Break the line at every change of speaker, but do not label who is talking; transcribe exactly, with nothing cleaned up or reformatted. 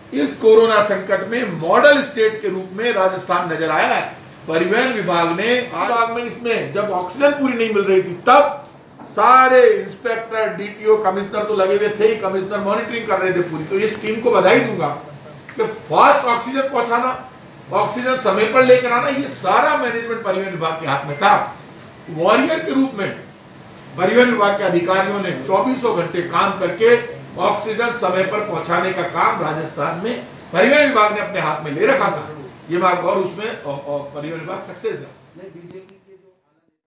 इस कोरोना संकट में मॉडल स्टेट के रूप में राजस्थान नजर आया है। परिवहन विभाग ने विभाग में इसमें जब ऑक्सीजन पूरी नहीं मिल रही थी तब सारे इंस्पेक्टर, डीटीओ, कमिश्नर तो लगे हुए थे ही, कमिश्नर मॉनिटरिंग कर रहे थे पूरी। तो इस टीम को बधाई दूंगा कि फास्ट ऑक्सीजन पहुंचाना, ऑक्सीजन समय पर लेकर आना, ये सारा मैनेजमेंट परिवहन विभाग के हाथ में था। वॉरियर के रूप में परिवहन विभाग के अधिकारियों ने चौबीसों घंटे काम करके ऑक्सीजन समय पर पहुंचाने का काम राजस्थान में परिवहन विभाग ने अपने हाथ में ले रखा था। ये बात और उसमें परिवहन विभाग सक्सेस है।